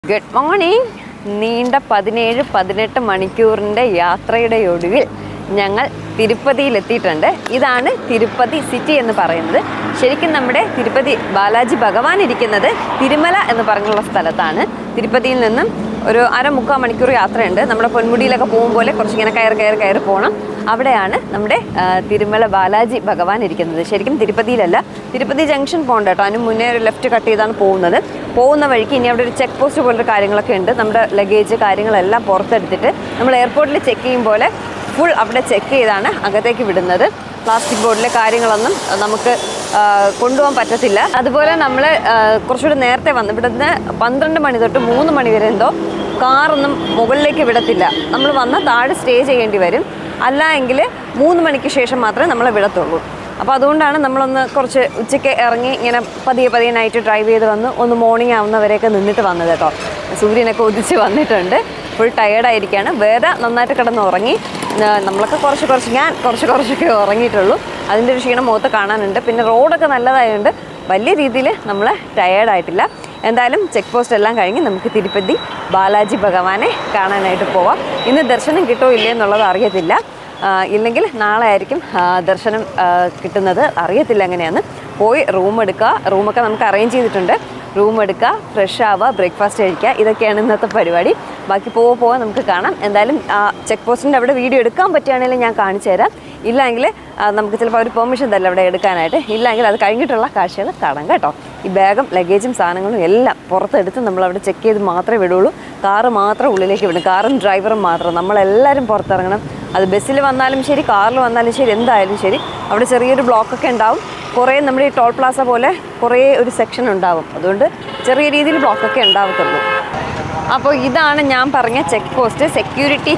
Good morning. നീണ്ട 17-18 മണിക്കൂറിൻ്റെ യാത്രയുടെ ഒടുവിൽ ഞങ്ങൾ തിരുപ്പതിയിലെത്തിയിട്ടുണ്ട്. ഇതാണ് തിരുപ്പതി സിറ്റി എന്ന് പറയുന്നത്. ശരിക്കും നമ്മുടെ തിരുപ്പതി ബാലാജി ഭഗവാൻ ഇരിക്കുന്നത് തിരുമല എന്ന് പറഞ്ഞുള്ള സ്ഥലത്താണ്. തിരുപ്പതിയിൽ നിന്നും ഒരു അര-മുക്കാൽ മണിക്കൂർ യാത്രയുണ്ട്. നമ്മുടെ പൊന്മുടിയിലൊക്കെ പോകും പോലെ കുറച്ചിങ്ങനെ കയറി പോകണം. അവിടെയാണ് നമ്മുടെ തിരുമല ബാലാജി ഭഗവാൻ ഇരിക്കുന്നത്. ശരിക്കും തിരുപ്പതിയിലല്ല, തിരുപ്പതി ജംഗ്ഷൻ പോകണ്ട കേട്ടോ. അതിന് മുന്നേ ഒരു ലെഫ്റ്റ് കട്ട് ചെയ്താണ് പോകുന്നത്. പോകുന്ന വഴിക്ക് ഇനി അവിടെ ഒരു ചെക്ക് പോസ്റ്റ് പോലൊരു കാര്യങ്ങളൊക്കെ ഉണ്ട്. നമ്മുടെ ലഗേജ് കാര്യങ്ങളെല്ലാം പുറത്തെടുത്തിട്ട് നമ്മൾ എയർപോർട്ടിൽ ചെക്ക് ചെയ്യും പോലെ ഫുൾ അവിടെ ചെക്ക് ചെയ്താണ് അകത്തേക്ക് വിടുന്നത്. പ്ലാസ്റ്റിക് ബോർഡിലെ കാര്യങ്ങളൊന്നും നമുക്ക് കൊണ്ടുപോകാൻ പറ്റത്തില്ല. അതുപോലെ നമ്മൾ കുറച്ചുകൂടി നേരത്തെ വന്ന് ഇവിടുന്ന് 12 മണി തൊട്ട് 3 മണി വരെ എന്തോ കാറൊന്നും മുകളിലേക്ക് വിടത്തില്ല. നമ്മൾ വന്ന് താഴെ സ്റ്റേ ചെയ്യേണ്ടി വരും. അല്ല എങ്കിൽ 3 മണിക്ക് ശേഷം മാത്രമേ നമ്മളെ വിടത്തുള്ളൂ. അപ്പോൾ അതുകൊണ്ടാണ് നമ്മളൊന്ന് കുറച്ച് ഉച്ചയ്ക്ക് ഇറങ്ങി ഇങ്ങനെ പതിയെ നൈറ്റ് ഡ്രൈവ് ചെയ്ത് വന്ന് ഒന്ന് മോർണിംഗ് ആവുന്നവരെയൊക്കെ നിന്നിട്ട് വന്നത് കേട്ടോ. സൂര്യനൊക്കെ ഉദിച്ച് വന്നിട്ടുണ്ട്. ഫുൾ ടയേർഡായിരിക്കുകയാണ്. വേദ നന്നായിട്ട് കിടന്ന് ഉറങ്ങി. നമ്മളൊക്കെ ഞാൻ കുറച്ചൊക്കെ ഉറങ്ങിയിട്ടുള്ളൂ. അതിൻ്റെ ഒരു ക്ഷീണം മുഖത്ത് കാണാനുണ്ട്. പിന്നെ റോഡൊക്കെ നല്ലതായതുകൊണ്ട് വലിയ രീതിയിൽ നമ്മൾ ടയേർഡായിട്ടില്ല. എന്തായാലും ചെക്ക് പോസ്റ്റ് എല്ലാം കഴിഞ്ഞ് നമുക്ക് തിരുപ്പതി ബാലാജി ഭഗവാനെ കാണാനായിട്ട് പോവാം. ഇന്ന് ദർശനം കിട്ടുമോ ഇല്ലേ എന്നുള്ളത് അറിയത്തില്ല. ഇല്ലെങ്കിൽ നാളെ ആയിരിക്കും ദർശനം കിട്ടുന്നത്. അറിയത്തില്ല എങ്ങനെയാണ്. പോയി റൂം എടുക്കുക. റൂമൊക്കെ നമുക്ക് അറേഞ്ച് ചെയ്തിട്ടുണ്ട്. റൂം എടുക്കുക, ഫ്രഷ് ആവുക, ബ്രേക്ക്ഫാസ്റ്റ് കഴിക്കുക. ഇതൊക്കെയാണ് ഇന്നത്തെ പരിപാടി. ബാക്കി പോവാൻ നമുക്ക് കാണാം. എന്തായാലും ചെക്ക് പോസ്റ്റിൻ്റെ അവിടെ വീഡിയോ എടുക്കാൻ പറ്റുകയാണെങ്കിൽ ഞാൻ കാണിച്ചു തരാം. ഇല്ലെങ്കിൽ നമുക്ക് ചിലപ്പോൾ അവർ പെർമിഷൻ തരില്ല അവിടെ എടുക്കാനായിട്ട്. ഇല്ലെങ്കിൽ അത് കഴിഞ്ഞിട്ടുള്ള കാഴ്ചകൾ കാണാം കേട്ടോ. ഈ ബാഗും ലഗേജും സാധനങ്ങളും എല്ലാം പുറത്തെടുത്ത് നമ്മളവിടെ ചെക്ക് ചെയ്ത് മാത്രമേ വിടുള്ളൂ. കാറ് മാത്രം ഉള്ളിലേക്ക് വിടും. കാറും ഡ്രൈവറും മാത്രം. നമ്മളെല്ലാവരും പുറത്തിറങ്ങണം. അത് ബസ്സിൽ വന്നാലും ശരി, കാറിൽ വന്നാലും ശരി, എന്തായാലും ശരി. അവിടെ ചെറിയൊരു ബ്ലോക്കൊക്കെ ഉണ്ടാവും. കുറേ നമ്മുടെ ഈ ടോൾ പ്ലാസ പോലെ കുറേ ഒരു സെക്ഷൻ ഉണ്ടാവും. അതുകൊണ്ട് ചെറിയ രീതിയിൽ ബ്ലോക്കൊക്കെ ഉണ്ടാവത്തുള്ളൂ. അപ്പോൾ ഇതാണ് ഞാൻ പറഞ്ഞ ചെക്ക് പോസ്റ്റ്. സെക്യൂരിറ്റി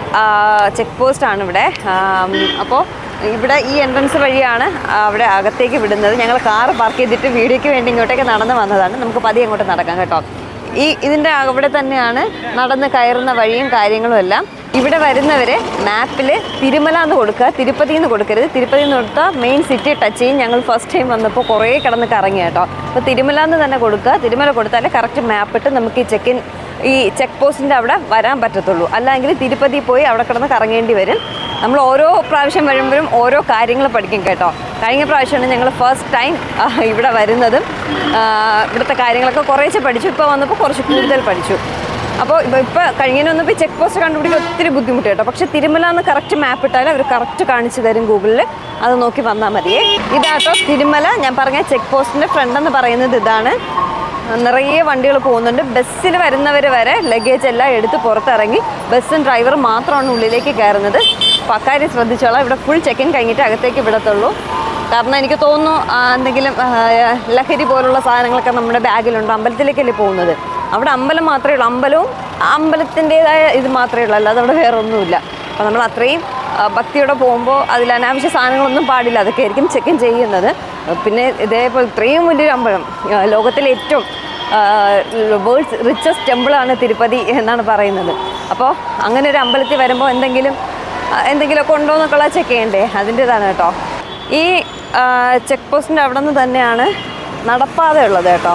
ചെക്ക് പോസ്റ്റാണ് ഇവിടെ. അപ്പോൾ ഇവിടെ ഈ എൻട്രൻസ് വഴിയാണ് അവിടെ അകത്തേക്ക് വിടുന്നത്. ഞങ്ങൾ കാറ് പാർക്ക് ചെയ്തിട്ട് വീഡിയോയ്ക്ക് വേണ്ടി ഇങ്ങോട്ടേക്ക് നടന്ന് വന്നതാണ്. നമുക്ക് പതിയെ അങ്ങോട്ട് നടക്കാം കേട്ടോ. ഇതിൻ്റെ അവിടെ തന്നെയാണ് നടന്ന് കയറുന്ന വഴിയും കാര്യങ്ങളും എല്ലാം. ഇവിടെ വരുന്നവർ മാപ്പിൽ തിരുമല എന്ന് കൊടുക്കുക, തിരുപ്പതി എന്ന് കൊടുക്കരുത്. തിരുപ്പതി എന്ന് കൊടുത്താൽ മെയിൻ സിറ്റി ടച്ച് ചെയ്യും. ഞങ്ങൾ ഫസ്റ്റ് ടൈം വന്നപ്പോൾ കുറേ കിടന്ന് കറങ്ങി കേട്ടോ. അപ്പോൾ തിരുമല എന്ന് തന്നെ കൊടുക്കുക. തിരുമല കൊടുത്താലേ കറക്റ്റ് മാപ്പിട്ട് നമുക്ക് ഈ ചെക്ക് പോസ്റ്റിൻ്റെ അവിടെ വരാൻ പറ്റത്തുള്ളൂ. അല്ലെങ്കിൽ തിരുപ്പതി പോയി അവിടെ കിടന്ന് കറങ്ങേണ്ടി വരും. നമ്മൾ ഓരോ പ്രാവശ്യം വരുമ്പോഴും ഓരോ കാര്യങ്ങൾ പഠിക്കും കേട്ടോ. കഴിഞ്ഞ പ്രാവശ്യമാണ് ഞങ്ങൾ ഫസ്റ്റ് ടൈം ഇവിടെ വരുന്നതും ഇവിടുത്തെ കാര്യങ്ങളൊക്കെ കുറേശ്ശെ പഠിച്ചു. ഇപ്പോൾ വന്നപ്പോൾ കുറച്ച് കൂടുതൽ പഠിച്ചു. അപ്പോൾ ഇപ്പോൾ കഴിഞ്ഞതിനൊന്നും ഇപ്പോൾ ചെക്ക് പോസ്റ്റ് കണ്ടുപിടിക്കാൻ ഒത്തിരി ബുദ്ധിമുട്ട് കേട്ടോ. പക്ഷേ തിരുമല എന്ന് കറക്റ്റ് മാപ്പ് ഇട്ടാൽ അവർ കറക്റ്റ് കാണിച്ചു തരും ഗൂഗിളിൽ. അത് നോക്കി വന്നാൽ മതിയേ. ഇതാട്ടോ തിരുമല. ഞാൻ പറഞ്ഞ ചെക്ക് പോസ്റ്റിൻ്റെ ഫ്രണ്ട് എന്ന് പറയുന്നത് ഇതാണ്. നിറയെ വണ്ടികൾ പോകുന്നുണ്ട്. ബസ്സിൽ വരുന്നവർ വരെ ലഗേജ് എല്ലാം എടുത്ത് പുറത്തിറങ്ങി ബസ്സും ഡ്രൈവറും മാത്രമാണ് ഉള്ളിലേക്ക് കയറുന്നത്. അപ്പോൾ അക്കാര്യം ശ്രദ്ധിച്ചോളാം. ഇവിടെ ഫുൾ ചെക്കിൻ കഴിഞ്ഞിട്ട് അകത്തേക്ക് വിടത്തുള്ളൂ. കാരണം എനിക്ക് തോന്നുന്നു എന്തെങ്കിലും ലഹരി പോലുള്ള സാധനങ്ങളൊക്കെ നമ്മുടെ ബാഗിലുണ്ട്. അമ്പലത്തിലേക്കല്ലേ പോകുന്നത്. അവിടെ അമ്പലം മാത്രമേ ഉള്ളൂ. അമ്പലവും അമ്പലത്തിൻ്റെതായ ഇത് മാത്രമേ ഉള്ളൂ. അല്ലാതെ അവിടെ വേറെ ഒന്നുമില്ല. അപ്പോൾ നമ്മൾ അത്രയും ഭക്തിയോടെ പോകുമ്പോൾ അതിൽ അനാവശ്യ സാധനങ്ങളൊന്നും പാടില്ല. അതൊക്കെ ആയിരിക്കും ചെക്കിൻ ചെയ്യുന്നത്. പിന്നെ ഇതേപോലെ ഇത്രയും വലിയൊരു അമ്പലം, ലോകത്തിലെ ഏറ്റവും വേൾഡ്സ് റിച്ചസ്റ്റ് ടെമ്പിളാണ് തിരുപ്പതി എന്നാണ് പറയുന്നത്. അപ്പോൾ അങ്ങനെ ഒരു അമ്പലത്തിൽ വരുമ്പോൾ എന്തെങ്കിലുമൊക്കെ ഉണ്ടോ എന്നൊക്കെയുള്ള ചെക്ക് ചെയ്യണ്ടേ, അതിൻ്റെതാണ് കേട്ടോ. ഈ ചെക്ക് പോസ്റ്റിൻ്റെ അവിടെ നിന്ന് തന്നെയാണ് നടപ്പാത ഉള്ളത് കേട്ടോ.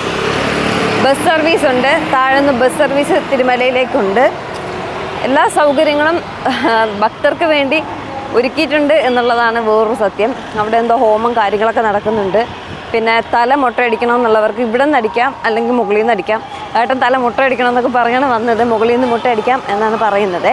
ബസ് സർവീസ് ഉണ്ട്. താഴെ നിന്ന് ബസ് സർവീസ് തിരുമലയിലേക്കുണ്ട്. എല്ലാ സൗകര്യങ്ങളും ഭക്തർക്ക് വേണ്ടി ഒരുക്കിയിട്ടുണ്ട് എന്നുള്ളതാണ് വേറൊരു സത്യം. അവിടെ എന്തോ ഹോമം കാര്യങ്ങളൊക്കെ നടക്കുന്നുണ്ട്. പിന്നെ തല മുട്ടയടിക്കണമെന്നുള്ളവർക്ക് ഇവിടെ നിന്ന് അടിക്കാം, അല്ലെങ്കിൽ മുകളിൽ നിന്ന് അടിക്കാം. ഏട്ടൻ തല മുട്ടയടിക്കണമെന്നൊക്കെ പറയാണ് വന്നത്. മുകളിൽ നിന്ന് മുട്ടയടിക്കാം എന്നാണ് പറയുന്നത്.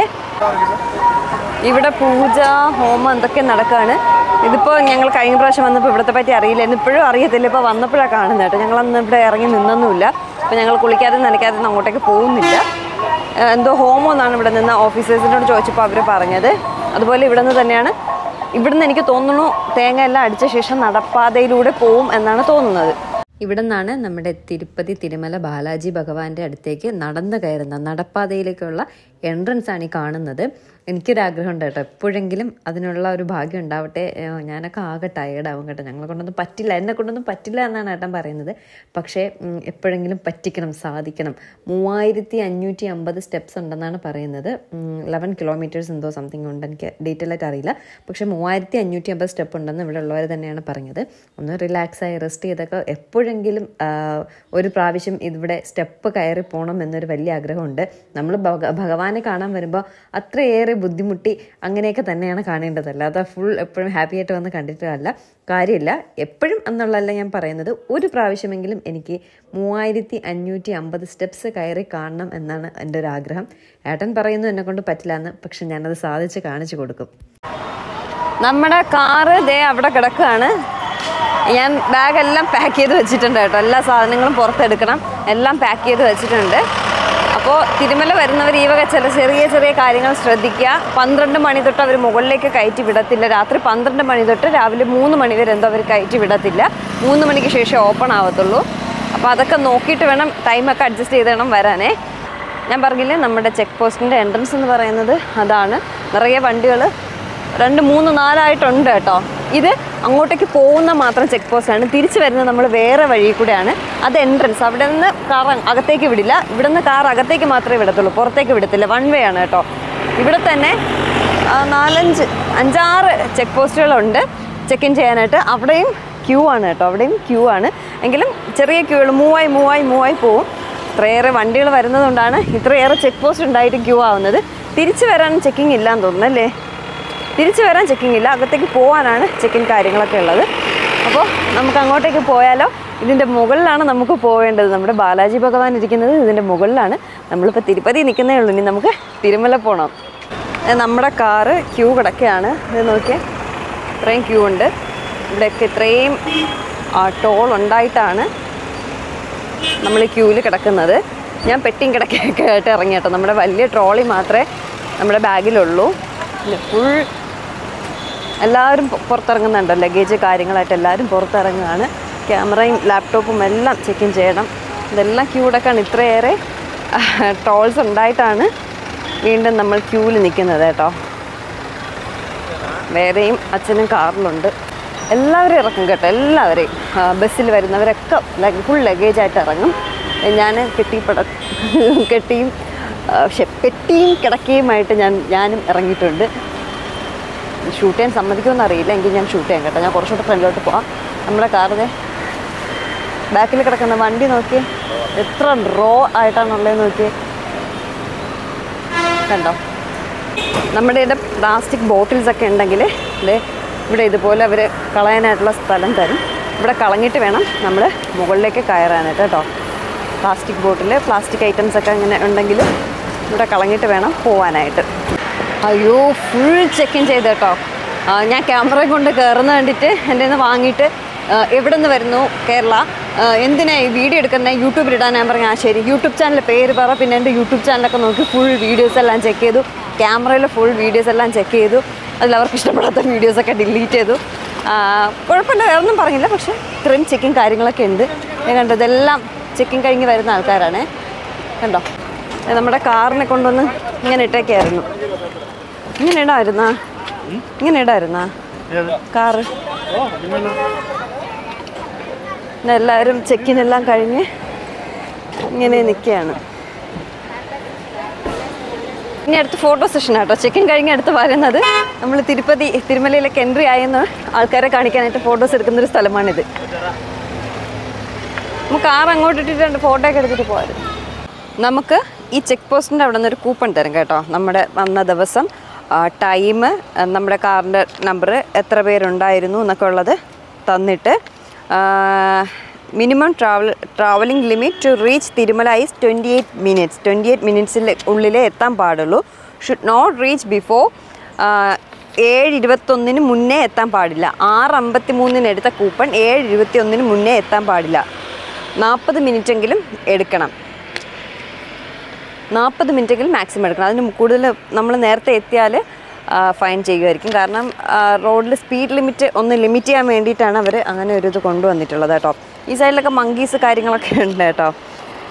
ഇവിടെ പൂജ ഹോമം എന്തൊക്കെ നടക്കുകയാണ്. ഇതിപ്പോൾ ഞങ്ങൾ കഴിഞ്ഞ പ്രാവശ്യം വന്നപ്പോൾ ഇവിടത്തെ പറ്റി അറിയില്ലായിരുന്നു. ഇപ്പോഴും അറിയത്തില്ല. ഇപ്പോൾ വന്നപ്പോഴാണ് കാണുന്നത് കേട്ടോ. ഞങ്ങളന്ന് ഇവിടെ ഇറങ്ങി നിന്നൊന്നുമില്ല. അപ്പോൾ ഞങ്ങൾ കുളിക്കാതെ നനയ്ക്കാതെ അങ്ങോട്ടേക്ക് പോകുന്നില്ല. എന്തോ ഹോമം എന്നാണ് ഇവിടെ നിന്ന് ഓഫീസേഴ്സിനോട് ചോദിച്ചപ്പോൾ അവർ പറഞ്ഞത്. അതുപോലെ ഇവിടെ നിന്ന് തന്നെയാണ്. ഇവിടുന്ന് എനിക്ക് തോന്നുന്നു തേങ്ങ എല്ലാം അടിച്ച ശേഷം നടപ്പാതയിലൂടെ പോവും എന്നാണ് തോന്നുന്നത്. ഇവിടെ നിന്നാണ് നമ്മുടെ തിരുപ്പതി തിരുമല ബാലാജി ഭഗവാന്റെ അടുത്തേക്ക് നടന്നു കയറുന്ന നടപ്പാതയിലേക്കുള്ള എൻട്രൻസ് ആണ് ഈ കാണുന്നത്. എനിക്കൊരാഗ്രഹം ഉണ്ട് കേട്ടോ, എപ്പോഴെങ്കിലും അതിനുള്ള ഒരു ഭാഗ്യം ഉണ്ടാവട്ടെ. ഞാനൊക്കെ ആകെ ടയേർഡാവും കേട്ടോ, ഞങ്ങളെ കൊണ്ടൊന്നും പറ്റില്ല, എന്നെ കൊണ്ടൊന്നും പറ്റില്ല എന്നാണ് ഏട്ടൻ പറയുന്നത്. പക്ഷേ എപ്പോഴെങ്കിലും പറ്റിക്കണം, സാധിക്കണം. 3550 സ്റ്റെപ്സ് ഉണ്ടെന്നാണ് പറയുന്നത്. 11 കിലോമീറ്റേഴ്സ് എന്തോ സംതിങ് ഉണ്ട്, എനിക്ക് ഡീറ്റെയിൽ ആയിട്ട് അറിയില്ല. പക്ഷേ 3550 സ്റ്റെപ്പ് ഉണ്ടെന്ന് ഇവിടെ ഉള്ളവർ തന്നെയാണ് പറഞ്ഞത്. ഒന്ന് റിലാക്സായി റെസ്റ്റ് ചെയ്തൊക്കെ എപ്പോഴെങ്കിലും ഒരു പ്രാവശ്യം ഇവിടെ സ്റ്റെപ്പ് കയറി പോകണം എന്നൊരു വലിയ ആഗ്രഹമുണ്ട്. നമ്മൾ ഭഗവാനെ കാണാൻ വരുമ്പോൾ അത്രയേറെ ബുദ്ധിമുട്ടി അങ്ങനെയൊക്കെ തന്നെയാണ് കാണേണ്ടതല്ല. അത് ഫുൾ എപ്പോഴും ഹാപ്പി ആയിട്ട് വന്ന് കണ്ടിട്ടല്ല കാര്യമില്ല. എപ്പോഴും എന്നുള്ളതല്ല ഞാൻ പറയുന്നത്, ഒരു പ്രാവശ്യമെങ്കിലും എനിക്ക് 3550 സ്റ്റെപ്സ് കയറി കാണണം എന്നാണ് എൻ്റെ ഒരു ആഗ്രഹം. ഏട്ടൻ പറയുന്നു എന്നെ കൊണ്ട് പറ്റില്ല എന്ന്, പക്ഷെ ഞാനത് സാധിച്ച് കാണിച്ചു കൊടുക്കും. നമ്മുടെ കാറ് ദേ അവിടെ കിടക്കുകയാണ്. ഞാൻ ബാഗെല്ലാം പാക്ക് ചെയ്ത് വെച്ചിട്ടുണ്ട് കേട്ടോ, എല്ലാ സാധനങ്ങളും പുറത്തെടുക്കണം, എല്ലാം പാക്ക് ചെയ്ത് വെച്ചിട്ടുണ്ട്. അപ്പോൾ തിരുമല വരുന്നവർ ഈ വക ചെറിയ ചെറിയ കാര്യങ്ങൾ ശ്രദ്ധിക്കുക. 12 മണി തൊട്ട് അവർ മുകളിലേക്ക് കയറ്റി വിടത്തില്ല. രാത്രി 12 മണി തൊട്ട് രാവിലെ 3 മണി വരെ എന്തോ അവർ കയറ്റി വിടത്തില്ല. 3 മണിക്ക് ശേഷം ഓപ്പൺ ആവത്തുള്ളൂ. അപ്പോൾ അതൊക്കെ നോക്കിയിട്ട് വേണം, ടൈമൊക്കെ അഡ്ജസ്റ്റ് ചെയ്ത് വേണം വരാനേ. ഞാൻ പറഞ്ഞില്ലേ, നമ്മുടെ ചെക്ക് പോസ്റ്റിൻ്റെ എൻട്രൻസ് എന്ന് പറയുന്നത് അതാണ്. നിറയെ വണ്ടികൾ 2, 3, 4 ആയിട്ടുണ്ട് കേട്ടോ. ഇത് അങ്ങോട്ടേക്ക് പോകുന്ന മാത്രം ചെക്ക് പോസ്റ്റാണ്. തിരിച്ചു വരുന്നത് നമ്മൾ വേറെ വഴി കൂടെയാണ്. അത് എൻട്രൻസ്. അവിടെ നിന്ന് കാർ അകത്തേക്ക് വിടില്ല. ഇവിടെ നിന്ന് കാർ അകത്തേക്ക് മാത്രമേ വിടത്തുള്ളൂ, പുറത്തേക്ക് വിടത്തില്ല. 1 വേ ആണ് കേട്ടോ. ഇവിടെ തന്നെ 5, 6 ചെക്ക് പോസ്റ്റുകളുണ്ട് ചെക്ക് ഇൻ ചെയ്യാനായിട്ട്. അവിടെയും ക്യൂ ആണ് കേട്ടോ, അവിടെയും ക്യൂ ആണ്. എങ്കിലും ചെറിയ ക്യൂകൾ മൂവായി പോവും. ഇത്രയേറെ വണ്ടികൾ വരുന്നതുകൊണ്ടാണ് ഇത്രയേറെ ചെക്ക് പോസ്റ്റ് ഉണ്ടായിട്ട് ക്യൂ ആവുന്നത്. തിരിച്ചു വരാൻ ചെക്കിങ് ഇല്ലാന്ന് തോന്നുന്നു അല്ലേ? തിരിച്ചു വരാൻ ചെക്കിങ് ഇല്ല, അകത്തേക്ക് പോകാനാണ് ചെക്കിൻ കാര്യങ്ങളൊക്കെ ഉള്ളത്. അപ്പോൾ നമുക്ക് അങ്ങോട്ടേക്ക് പോയാലോ? ഇതിൻ്റെ മുകളിലാണ് നമുക്ക് പോവേണ്ടത്. നമ്മുടെ ബാലാജി ഭഗവാൻ ഇരിക്കുന്നത് ഇതിൻ്റെ മുകളിലാണ്. നമ്മളിപ്പോൾ തിരുപ്പതി നിൽക്കുന്നേ ഉള്ളൂ, ഇനി നമുക്ക് തിരുമല പോകണം. നമ്മുടെ കാറ് ക്യൂ കിടക്കുകയാണ്. ഇത് നോക്കിയേ, ഇത്രയും ക്യൂ ഉണ്ട്. ഇവിടെയൊക്കെ ഇത്രയും ടോൾ ഉണ്ടായിട്ടാണ് നമ്മൾ ക്യൂവിൽ കിടക്കുന്നത്. ഞാൻ പെട്ടിയും കിടക്കുകയൊക്കെ ആയിട്ട് ഇറങ്ങി കേട്ടോ. നമ്മുടെ വലിയ ട്രോളി മാത്രമേ നമ്മുടെ ബാഗിലുള്ളൂ. ഫുൾ എല്ലാവരും പുറത്തിറങ്ങുന്നുണ്ട്, ലഗേജ് കാര്യങ്ങളായിട്ട് എല്ലാവരും പുറത്തിറങ്ങുകയാണ്. ക്യാമറയും ലാപ്ടോപ്പും എല്ലാം ചെക്ക് ഇൻ ചെയ്യണം. ഇതെല്ലാം ക്യൂടൊക്കെയാണ്. ഇത്രയേറെ ടോൾസ് ഉണ്ടായിട്ടാണ് വീണ്ടും നമ്മൾ ക്യൂവിൽ നിൽക്കുന്നത് കേട്ടോ. വേറെയും അച്ഛനും കാറിലുണ്ട്. എല്ലാവരും ഇറക്കും കേട്ടോ, എല്ലാവരെയും. ബസ്സിൽ വരുന്നവരൊക്കെ ഫുൾ ലഗേജായിട്ട് ഇറങ്ങും. ഞാൻ പെട്ടിയും കിടക്കുകയുമായിട്ട് ഞാനും ഇറങ്ങിയിട്ടുണ്ട്. ഷൂട്ട് ചെയ്യാൻ സമ്മതിക്കുമെന്ന് അറിയില്ല, എങ്കിൽ ഞാൻ ഷൂട്ട് ചെയ്യാം കേട്ടോ. ഞാൻ കുറച്ചുകൂടെ ഫ്രണ്ടിലോട്ട് പോവാം. നമ്മുടെ കാറിൻ്റെ ബാക്കിൽ കിടക്കുന്ന വണ്ടി നോക്കി എത്ര റോ ആയിട്ടാണുള്ളത് നോക്കി, കണ്ടോ? നമ്മുടെ ഇവിടെ പ്ലാസ്റ്റിക് ബോട്ടിൽസൊക്കെ ഉണ്ടെങ്കിൽ ഇവിടെ ഇതുപോലെ അവർ കളയാനായിട്ടുള്ള സ്ഥലം തരും. ഇവിടെ കളഞ്ഞിട്ട് വേണം നമ്മൾ മുകളിലേക്ക് കയറാനായിട്ട് കേട്ടോ. പ്ലാസ്റ്റിക് ബോട്ടിൽ, പ്ലാസ്റ്റിക് ഐറ്റംസൊക്കെ ഇങ്ങനെ ഉണ്ടെങ്കിൽ ഇവിടെ കളഞ്ഞിട്ട് വേണം പോകാനായിട്ട്. അയ്യോ, ഫുൾ ചെക്ക് ഇൻ ചെയ്ത് കേട്ടോ. ഞാൻ ക്യാമറ കൊണ്ട് കയറുന്ന കണ്ടിട്ട് എൻ്റെ നിന്ന് വാങ്ങിയിട്ട് എവിടെ നിന്ന് വരുന്നു, കേരള, എന്തിനാണ് ഈ വീഡിയോ എടുക്കുന്നത്, യൂട്യൂബിലിടാൻ. ഞാൻ പറഞ്ഞു, ശരി, യൂട്യൂബ് ചാനൽ പേര് പറ. പിന്നെ എൻ്റെ യൂട്യൂബ് ചാനലൊക്കെ നോക്കി ഫുൾ വീഡിയോസ് എല്ലാം ചെക്ക് ചെയ്തു. ക്യാമറയിൽ ഫുൾ വീഡിയോസ് എല്ലാം ചെക്ക് ചെയ്തു. അതിലവർക്ക് ഇഷ്ടപ്പെടാത്ത വീഡിയോസൊക്കെ ഡിലീറ്റ് ചെയ്തു. കുഴപ്പമില്ല, വേറൊന്നും പറഞ്ഞില്ല. പക്ഷേ ഇത്രയും ചെക്കിങ് കാര്യങ്ങളൊക്കെ ഉണ്ട്. ഞാൻ കണ്ടോ, ഇതെല്ലാം ചെക്കിങ് കഴിഞ്ഞ് വരുന്ന ആൾക്കാരാണ്. കണ്ടോ, നമ്മുടെ കാറിനെ കൊണ്ടൊന്ന് ഇങ്ങനെ ഇട്ടേക്കായിരുന്നു. ഇങ്ങനെ ഇടായിരുന്നാ കാറ്? എല്ലാവരും ചെക്കിനെല്ലാം കഴിഞ്ഞ് ഇങ്ങനെ നിൽക്കുകയാണ്. ഇനി അടുത്ത് ഫോട്ടോ സെഷൻ ആട്ടോ. ചെക്കിൻ കഴിഞ്ഞ് അടുത്ത് വരുന്നത് നമ്മൾ തിരുമലയിലേക്ക് എൻട്രി ആയെന്ന് ആൾക്കാരെ കാണിക്കാനായിട്ട് ഫോട്ടോസ് എടുക്കുന്നൊരു സ്ഥലമാണിത്. നമുക്ക് കാർ അങ്ങോട്ട് ഇട്ടിട്ടുണ്ട്, ഫോട്ടോ ഒക്കെ എടുത്തിട്ട് പോകാം. നമുക്ക് ഈ ചെക്ക് പോസ്റ്റിൻ്റെ അവിടെ നിന്നൊരു കൂപ്പൺ തരും കേട്ടോ. നമ്മുടെ വന്ന ദിവസം, ടൈം, നമ്മുടെ കാറിൻ്റെ നമ്പർ, എത്ര പേരുണ്ടായിരുന്നു എന്നൊക്കെ ഉള്ളത് തന്നിട്ട്, minimum travelling limit to reach Tirumala is 28 minutes. 28 മിനിറ്റ്സിൽ ഉള്ളിലേ എത്താൻ പാടുള്ളൂ. ഷുഡ് നോട്ട് റീച്ച് ബിഫോർ 7:21 മുന്നേ എത്താൻ പാടില്ല. 6:53 എടുത്ത കൂപ്പൺ 7:21 മുന്നേ എത്താൻ പാടില്ല. 40 മിനിറ്റെങ്കിലും എടുക്കണം. 40 മിനിറ്റെങ്കിലും മാക്സിമം എടുക്കണം. അതിന് കൂടുതൽ നമ്മൾ നേരത്തെ എത്തിയാൽ ഫൈൻ ചെയ്യുമായിരിക്കും. കാരണം റോഡിൽ സ്പീഡ് ലിമിറ്റ് ഒന്ന് ലിമിറ്റ് ചെയ്യാൻ വേണ്ടിയിട്ടാണ് അവർ അങ്ങനെ ഒരു ഇത് കൊണ്ടുവന്നിട്ടുള്ളത് കേട്ടോ. ഈ സൈഡിലൊക്കെ മങ്കീസ് കാര്യങ്ങളൊക്കെ ഉണ്ട് കേട്ടോ.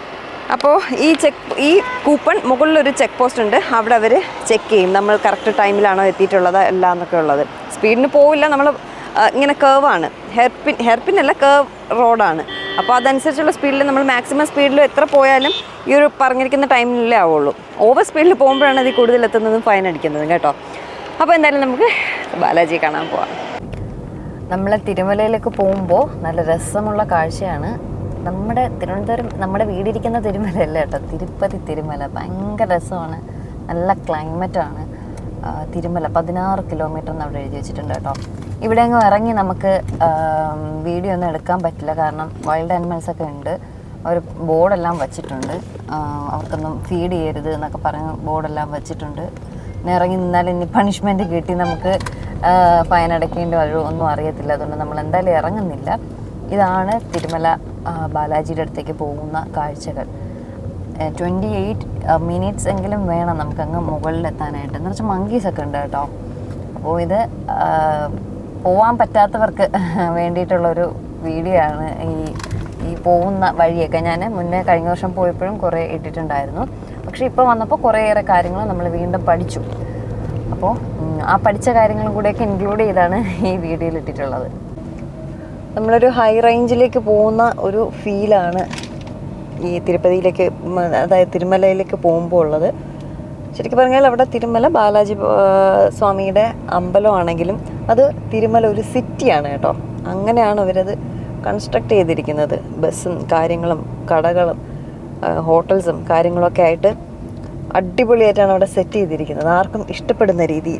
അപ്പോൾ ഈ കൂപ്പൺ മുകളിലൊരു ചെക്ക് പോസ്റ്റ് ഉണ്ട്. അവിടെ അവർ ചെക്ക് ചെയ്യും നമ്മൾ കറക്റ്റ് ടൈമിലാണോ എത്തിയിട്ടുള്ളത് അല്ല എന്നൊക്കെ ഉള്ളത്. സ്പീഡിന് പോവില്ല, നമ്മൾ ഇങ്ങനെ കേവാണ്, ഹെയർപിൻ അല്ല, കേവ് റോഡാണ്. അപ്പോൾ അതനുസരിച്ചുള്ള സ്പീഡിൽ നമ്മൾ മാക്സിമം സ്പീഡിൽ എത്ര പോയാലും ഈ ഒരു പറഞ്ഞിരിക്കുന്ന ടൈമിലേ ആവുള്ളൂ. ഓവർ സ്പീഡിൽ പോകുമ്പോഴാണ് അതിൽ കൂടുതൽ എത്തുന്നതും ഫൈൻ അടിക്കുന്നതും കേട്ടോ. അപ്പോൾ എന്തായാലും നമുക്ക് ബാലാജി കാണാൻ പോവാം. നമ്മൾ തിരുമലയിലേക്ക് പോകുമ്പോൾ നല്ല രസമുള്ള കാഴ്ചയാണ്. നമ്മുടെ തിരുവനന്തപുരം, നമ്മുടെ വീടിരിക്കുന്ന തിരുമലയല്ല കേട്ടോ, തിരുപ്പതി തിരുമല. ഭയങ്കര രസമാണ്, നല്ല ക്ലൈമറ്റാണ്. തിരുമല 16 കിലോമീറ്റർ എന്ന് അവിടെ എഴുതി വെച്ചിട്ടുണ്ട് കേട്ടോ. ഇവിടെ അങ്ങ് ഇറങ്ങി നമുക്ക് വീഡിയോ ഒന്നും എടുക്കാൻ പറ്റില്ല, കാരണം വൈൽഡ് ആനിമൽസൊക്കെ ഉണ്ട്. അവർ ബോർഡെല്ലാം വച്ചിട്ടുണ്ട്, അവർക്കൊന്നും ഫീഡ് ചെയ്യരുത് എന്നൊക്കെ പറഞ്ഞ് ബോർഡെല്ലാം വച്ചിട്ടുണ്ട്. ഇറങ്ങി നിന്നാൽ ഇനി പണിഷ്മെൻറ്റ് കിട്ടി നമുക്ക് ഫൈൻ അടയ്ക്കേണ്ടി വരുമോ ഒന്നും അറിയത്തില്ല. അതുകൊണ്ട് നമ്മൾ എന്തായാലും ഇറങ്ങുന്നില്ല. ഇതാണ് തിരുമല ബാലാജിയുടെ അടുത്തേക്ക് പോകുന്ന കാഴ്ചകൾ. 28 മിനിറ്റ്സ് എങ്കിലും വേണം നമുക്കങ്ങ് മുകളിലെത്താനായിട്ട്. എന്ന് വെച്ചാൽ മങ്കീസൊക്കെ ഉണ്ട് കേട്ടോ. അപ്പോൾ ഇത് പോവാൻ പറ്റാത്തവർക്ക് വേണ്ടിയിട്ടുള്ളൊരു വീഡിയോ ആണ്. ഈ പോകുന്ന വഴിയൊക്കെ ഞാൻ മുന്നേ കഴിഞ്ഞ വർഷം പോയപ്പോഴും കുറേ ഇട്ടിട്ടുണ്ടായിരുന്നു. പക്ഷേ ഇപ്പോൾ വന്നപ്പോൾ കുറേയേറെ കാര്യങ്ങൾ നമ്മൾ വീണ്ടും പഠിച്ചു. അപ്പോൾ ആ പഠിച്ച കാര്യങ്ങളും കൂടെയൊക്കെ ഇൻക്ലൂഡ് ചെയ്താണ് ഈ വീഡിയോയിൽ ഇട്ടിട്ടുള്ളത്. നമ്മളൊരു ഹൈ റേഞ്ചിലേക്ക് പോകുന്ന ഒരു ഫീലാണ് ഈ തിരുപ്പതിയിലേക്ക്, അതായത് തിരുമലയിലേക്ക് പോകുമ്പോൾ ഉള്ളത്. ശരിക്കും പറഞ്ഞാൽ അവിടെ തിരുമല ബാലാജി സ്വാമിയുടെ അമ്പലമാണെങ്കിലും അത് തിരുമല ഒരു സിറ്റിയാണ് കേട്ടോ. അങ്ങനെയാണ് അവരത് കൺസ്ട്രക്ട് ചെയ്തിരിക്കുന്നത്. ബസ്സും കാര്യങ്ങളും കടകളും ഹോട്ടൽസും കാര്യങ്ങളൊക്കെ ആയിട്ട് അടിപൊളിയായിട്ടാണ് അവിടെ സെറ്റ് ചെയ്തിരിക്കുന്നത്, ആർക്കും ഇഷ്ടപ്പെടുന്ന രീതിയിൽ.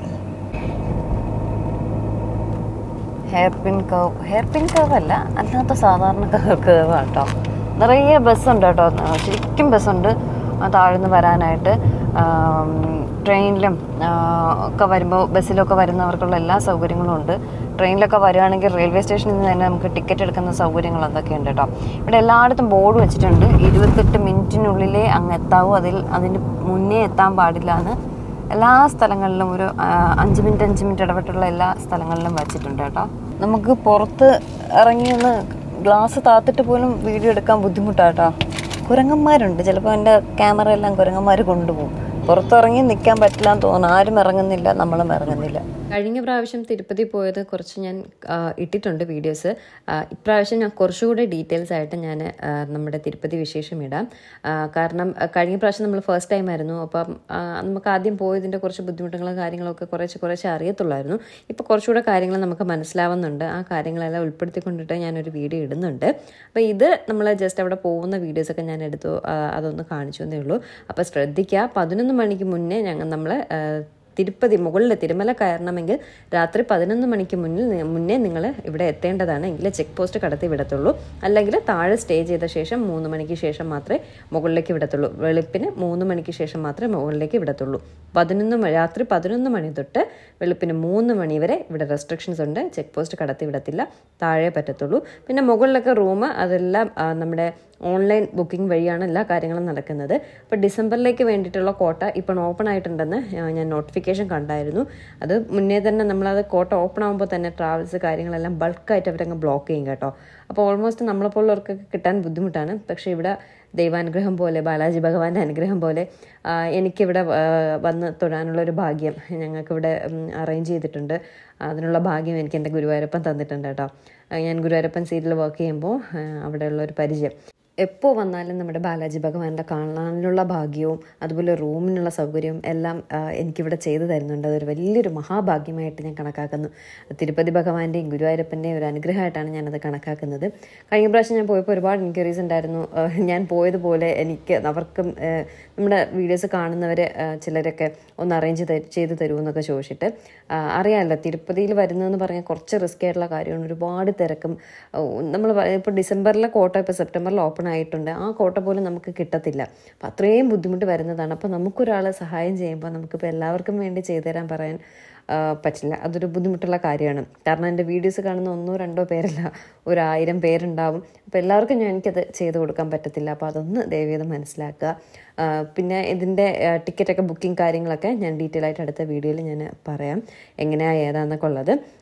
ഹെയർപിൻ കർവ് അല്ല, അല്ലാത്ത സാധാരണ കർവാണ് കേട്ടോ. നിറയെ ബസ്സുണ്ട് കേട്ടോ, ശരിക്കും ബസ്സുണ്ട് താഴ്ന്ന് വരാനായിട്ട്. ട്രെയിനിലും ഒക്കെ വരുമ്പോൾ, ബസ്സിലൊക്കെ വരുന്നവർക്കുള്ള എല്ലാ സൗകര്യങ്ങളും ഉണ്ട്. ട്രെയിനിലൊക്കെ വരികയാണെങ്കിൽ റെയിൽവേ സ്റ്റേഷനിൽ നിന്ന് തന്നെ നമുക്ക് ടിക്കറ്റ് എടുക്കുന്ന സൗകര്യങ്ങൾ അതൊക്കെ ഉണ്ട് കേട്ടോ. ഇവിടെ എല്ലായിടത്തും ബോർഡ് വെച്ചിട്ടുണ്ട്, 28 മിനിറ്റിനുള്ളിലേ അങ്ങ് എത്താവൂ, അതിന് മുന്നേ എത്താൻ പാടില്ല എന്ന് എല്ലാ സ്ഥലങ്ങളിലും. ഒരു 5 മിനിറ്റ് ഇടവിട്ടുള്ള എല്ലാ സ്ഥലങ്ങളിലും വെച്ചിട്ടുണ്ട് കേട്ടോ. നമുക്ക് പുറത്ത് ഇറങ്ങി ഒന്ന് ഗ്ലാസ് താത്തിട്ട് പോലും വീഡിയോ എടുക്കാൻ ബുദ്ധിമുട്ടാട്ടോ. കുരങ്ങന്മാരുണ്ട്, ചിലപ്പോൾ എൻ്റെ ക്യാമറ എല്ലാം കുരങ്ങന്മാർ കൊണ്ടുപോകും. പുറത്തിറങ്ങി നിൽക്കാൻ പറ്റില്ല എന്ന് തോന്നുന്നു. ആരും ഇറങ്ങുന്നില്ല, നമ്മളും ഇറങ്ങുന്നില്ല. കഴിഞ്ഞ പ്രാവശ്യം തിരുപ്പതി പോയത് കുറച്ച് ഞാൻ ഇട്ടിട്ടുണ്ട് വീഡിയോസ്. ഇപ്രാവശ്യം ഞാൻ കുറച്ചുകൂടെ ഡീറ്റെയിൽസ് ആയിട്ട് ഞാൻ നമ്മുടെ തിരുപ്പതി വിശേഷം ഇടാം. കാരണം കഴിഞ്ഞ പ്രാവശ്യം നമ്മൾ ഫസ്റ്റ് ടൈം ആയിരുന്നു. അപ്പം നമുക്ക് ആദ്യം പോയതിൻ്റെ കുറച്ച് ബുദ്ധിമുട്ടുകളും കാര്യങ്ങളൊക്കെ കുറച്ച് അറിയത്തുള്ളായിരുന്നു. ഇപ്പോൾ കുറച്ചുകൂടെ കാര്യങ്ങൾ നമുക്ക് മനസ്സിലാവുന്നുണ്ട്. ആ കാര്യങ്ങളെല്ലാം ഉൾപ്പെടുത്തിക്കൊണ്ടിട്ട് ഞാനൊരു വീഡിയോ ഇടുന്നുണ്ട്. അപ്പോൾ ഇത് നമ്മൾ ജസ്റ്റ് അവിടെ പോകുന്ന വീഡിയോസൊക്കെ ഞാൻ എടുത്തു, അതൊന്ന് കാണിച്ചു എന്നേ ഉള്ളൂ. അപ്പോൾ ശ്രദ്ധിക്കുക, 11 മണിക്ക് മുന്നേ നമ്മൾ തിരുപ്പതി മുകളിൽ തിരുമല കയറണമെങ്കിൽ രാത്രി 11 മണിക്ക് മുന്നേ നിങ്ങൾ ഇവിടെ എത്തേണ്ടതാണ്. എങ്കിലേ ചെക്ക് പോസ്റ്റ് കടത്തി വിടത്തുള്ളൂ. അല്ലെങ്കിൽ താഴെ സ്റ്റേ ചെയ്ത ശേഷം 3 മണിക്ക് ശേഷം മാത്രമേ മുകളിലേക്ക് വിടത്തുള്ളൂ. വെളുപ്പിന് 3 മണിക്ക് ശേഷം മാത്രമേ മുകളിലേക്ക് വിടത്തുള്ളൂ. രാത്രി 11 മണി തൊട്ട് വെളുപ്പിന് 3 മണി വരെ ഇവിടെ റെസ്ട്രിക്ഷൻസ് ഉണ്ട്. ചെക്ക് പോസ്റ്റ് കടത്തി വിടത്തില്ല, താഴെ പറ്റത്തുള്ളൂ. പിന്നെ മുകളിലൊക്കെ റൂം അതെല്ലാം നമ്മുടെ ഓൺലൈൻ ബുക്കിംഗ് വഴിയാണ് എല്ലാ കാര്യങ്ങളും നടക്കുന്നത്. അപ്പോൾ ഡിസംബറിലേക്ക് വേണ്ടിയിട്ടുള്ള കോട്ട ഇപ്പോൾ ഓപ്പൺ ആയിട്ടുണ്ടെന്ന് ഞാൻ നോട്ടിഫിക്കേഷൻ കണ്ടായിരുന്നു. അത് മുന്നേ തന്നെ നമ്മളത് കോട്ട ഓപ്പൺ ആകുമ്പോൾ തന്നെ ട്രാവൽസ് കാര്യങ്ങളെല്ലാം ബൾക്കായിട്ട് അവരങ്ങ് ബ്ലോക്ക് ചെയ്യും കേട്ടോ. അപ്പോൾ ഓൾമോസ്റ്റ് നമ്മളെപ്പോലുള്ളവർക്കൊക്കെ കിട്ടാൻ ബുദ്ധിമുട്ടാണ്. പക്ഷേ ഇവിടെ ദൈവാനുഗ്രഹം പോലെ, ബാലാജി ഭഗവാന്റെ അനുഗ്രഹം പോലെ എനിക്കിവിടെ വന്ന് തൊഴാനുള്ളൊരു ഭാഗ്യം ഞങ്ങൾക്കിവിടെ അറേഞ്ച് ചെയ്തിട്ടുണ്ട്. അതിനുള്ള ഭാഗ്യം എനിക്ക് എൻ്റെ ഗുരുവായൂരപ്പൻ തന്നിട്ടുണ്ട് കേട്ടോ. ഞാൻ ഗുരുവായൂരപ്പൻ സീരിയൽ വർക്ക് ചെയ്യുമ്പോൾ അവിടെയുള്ളൊരു പരിചയം. എപ്പോൾ വന്നാലും നമ്മുടെ ബാലാജി ഭഗവാന്റെ കാണാനുള്ള ഭാഗ്യവും അതുപോലെ റൂമിനുള്ള സൗകര്യവും എല്ലാം എനിക്കിവിടെ ചെയ്തു തരുന്നുണ്ട്. അതൊരു വലിയൊരു മഹാഭാഗ്യമായിട്ട് ഞാൻ കണക്കാക്കുന്നു. തിരുപ്പതി ഭഗവാന്റെയും ഗുരുവായൂരപ്പൻ്റെയും ഒരു അനുഗ്രഹമായിട്ടാണ് ഞാനത് കണക്കാക്കുന്നത്. കഴിഞ്ഞ പ്രാവശ്യം ഞാൻ പോയപ്പോൾ ഒരുപാട് എൻക്വയറീസ് ഉണ്ടായിരുന്നു. ഞാൻ പോയതുപോലെ അവർക്കും നമ്മുടെ വീഡിയോസ് കാണുന്നവർ ചിലരൊക്കെ ഒന്ന് അറേഞ്ച് ചെയ്ത് തരുമെന്നൊക്കെ ചോദിച്ചിട്ട്. അറിയാമല്ലോ, തിരുപ്പതിയിൽ വരുന്നതെന്ന് പറഞ്ഞാൽ കുറച്ച് റിസ്ക് ആയിട്ടുള്ള കാര്യമാണ്. ഒരുപാട് തിരക്കും. നമ്മൾ ഇപ്പോൾ ഡിസംബറിലെ കോട്ട ഇപ്പോൾ സെപ്റ്റംബറിൽ ഓപ്പൺ ആയിട്ടുണ്ട്. ആ കോട്ട പോലും നമുക്ക് കിട്ടത്തില്ല. അപ്പം അത്രയും ബുദ്ധിമുട്ട് വരുന്നതാണ്. അപ്പോൾ നമുക്കൊരാൾ സഹായം ചെയ്യുമ്പോൾ നമുക്കിപ്പോൾ എല്ലാവർക്കും വേണ്ടി ചെയ്തു തരാൻ പറയാൻ പറ്റില്ല. അതൊരു ബുദ്ധിമുട്ടുള്ള കാര്യമാണ്. കാരണം എൻ്റെ വീഡിയോസ് കാണുന്ന 1-2 പേരല്ല, 1000 പേരുണ്ടാവും. അപ്പോൾ എല്ലാവർക്കും എനിക്കത് ചെയ്ത് കൊടുക്കാൻ പറ്റത്തില്ല. അപ്പോൾ അതൊന്ന് ദയവേദം മനസ്സിലാക്കുക. പിന്നെ ഇതിൻ്റെ ടിക്കറ്റൊക്കെ ബുക്കിംഗ് കാര്യങ്ങളൊക്കെ ഞാൻ ഡീറ്റെയിൽ ആയിട്ട് അടുത്ത വീഡിയോയിൽ ഞാൻ പറയാം, എങ്ങനെയാണ് ഏതാണെന്നൊക്കെ ഉള്ളത്.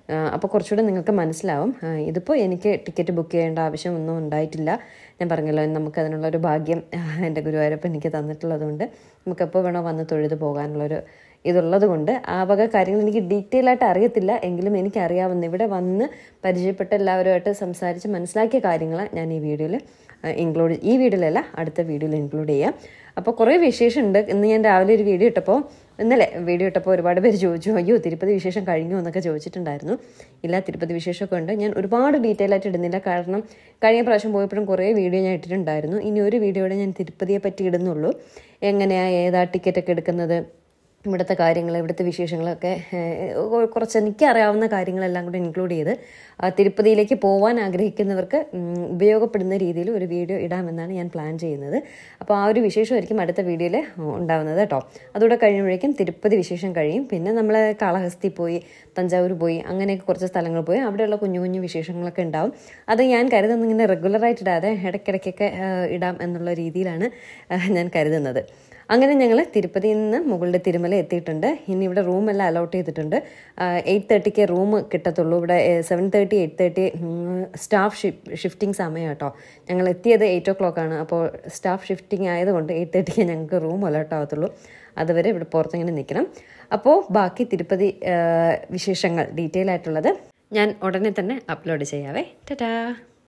അപ്പോൾ കുറച്ചുകൂടെ നിങ്ങൾക്ക് മനസ്സിലാവും. ഇതിപ്പോൾ എനിക്ക് ടിക്കറ്റ് ബുക്ക് ചെയ്യേണ്ട ആവശ്യമൊന്നും ഉണ്ടായിട്ടില്ല. ഞാൻ പറഞ്ഞല്ലോ, നമുക്കതിനുള്ളൊരു ഭാഗ്യം എൻ്റെ ഗുരുവായൂരപ്പൻ എനിക്ക് തന്നിട്ടുള്ളതുകൊണ്ട് നമുക്കെപ്പോൾ വേണോ വന്ന് തൊഴുത് പോകാനുള്ളൊരു ഇതുള്ളത് കൊണ്ട് ആ വക കാര്യങ്ങൾ എനിക്ക് ഡീറ്റെയിൽ ആയിട്ട് അറിയത്തില്ല. എങ്കിലും എനിക്കറിയാവുന്ന ഇവിടെ വന്ന് പരിചയപ്പെട്ട എല്ലാവരുമായിട്ട് സംസാരിച്ച് മനസ്സിലാക്കിയ കാര്യങ്ങൾ ഞാൻ ഈ വീഡിയോയിലല്ല അടുത്ത വീഡിയോയിൽ ഇൻക്ലൂഡ് ചെയ്യാം. അപ്പോൾ കുറേ വിശേഷമുണ്ട്. ഇന്ന് ഞാൻ രാവിലെ ഒരു ഇന്നലെ വീഡിയോ ഇട്ടപ്പോൾ ഒരുപാട് പേര് ചോദിച്ചു, അയ്യോ തിരുപ്പതി വിശേഷം കഴിഞ്ഞു എന്നൊക്കെ ചോദിച്ചിട്ടുണ്ടായിരുന്നു. ഇല്ല, തിരുപ്പതി വിശേഷമൊക്കെ ഉണ്ട്. ഞാൻ ഒരുപാട് ഡീറ്റെയിൽ ആയിട്ട് ഇടുന്നില്ല, കാരണം കഴിഞ്ഞ പ്രാവശ്യം പോയപ്പോഴും കുറേ വീഡിയോ ഞാൻ ഇട്ടിട്ടുണ്ടായിരുന്നു. ഇനി ഒരു വീഡിയോയുടെ ഞാൻ തിരുപ്പതിയെ പറ്റി ഇടുന്നുള്ളൂ. എങ്ങനെയാണ്, ഏതാ ടിക്കറ്റൊക്കെ എടുക്കുന്നത്, ഇവിടുത്തെ കാര്യങ്ങൾ, ഇവിടുത്തെ വിശേഷങ്ങളൊക്കെ കുറച്ച് എനിക്കറിയാവുന്ന കാര്യങ്ങളെല്ലാം കൂടെ ഇൻക്ലൂഡ് ചെയ്ത് തിരുപ്പതിയിലേക്ക് പോകാൻ ആഗ്രഹിക്കുന്നവർക്ക് ഉപയോഗപ്പെടുന്ന രീതിയിൽ ഒരു വീഡിയോ ഇടാമെന്നാണ് ഞാൻ പ്ലാൻ ചെയ്യുന്നത്. അപ്പോൾ ആ ഒരു വിശേഷമായിരിക്കും അടുത്ത വീഡിയോയിൽ ഉണ്ടാവുന്നത് കേട്ടോ. അതുകൂടെ കഴിയുമ്പോഴേക്കും തിരുപ്പതി വിശേഷം കഴിയും. പിന്നെ നമ്മൾ കാളഹസ്തി പോയി, തഞ്ചാവൂർ പോയി, അങ്ങനെയൊക്കെ കുറച്ച് സ്ഥലങ്ങൾ പോയി അവിടെയുള്ള കുഞ്ഞു കുഞ്ഞു വിശേഷങ്ങളൊക്കെ ഉണ്ടാവും. അത് ഞാൻ കരുതുന്നത് ഇങ്ങനെ റെഗുലറായിട്ട് ഇടാതെ ഇടയ്ക്കിടയ്ക്കൊക്കെ ഇടാം എന്നുള്ള രീതിയിലാണ് ഞാൻ കരുതുന്നത്. അങ്ങനെ ഞങ്ങൾ തിരുപ്പതിയിൽ നിന്ന് മുകളിലെ തിരുമല എത്തിയിട്ടുണ്ട്. ഇനി ഇവിടെ റൂമെല്ലാം അലോട്ട് ചെയ്തിട്ടുണ്ട്. 8:30 റൂം കിട്ടത്തുള്ളൂ. ഇവിടെ 7:30, 8:30 സ്റ്റാഫ് ഷിഫ്റ്റിംഗ് സമയം കേട്ടോ. ഞങ്ങൾ എത്തിയത് 8 o'clock ആണ്. അപ്പോൾ സ്റ്റാഫ് ഷിഫ്റ്റിംഗ് ആയതുകൊണ്ട് 8:30 ഞങ്ങൾക്ക് റൂം അലോട്ട് ആവത്തുള്ളൂ. അതുവരെ ഇവിടെ പുറത്തിങ്ങനെ നിൽക്കണം. അപ്പോൾ ബാക്കി തിരുപ്പതി വിശേഷങ്ങൾ ഡീറ്റെയിൽ ആയിട്ടുള്ളത് ഞാൻ ഉടനെ തന്നെ അപ്ലോഡ് ചെയ്യാവേ. ടാറ്റാ.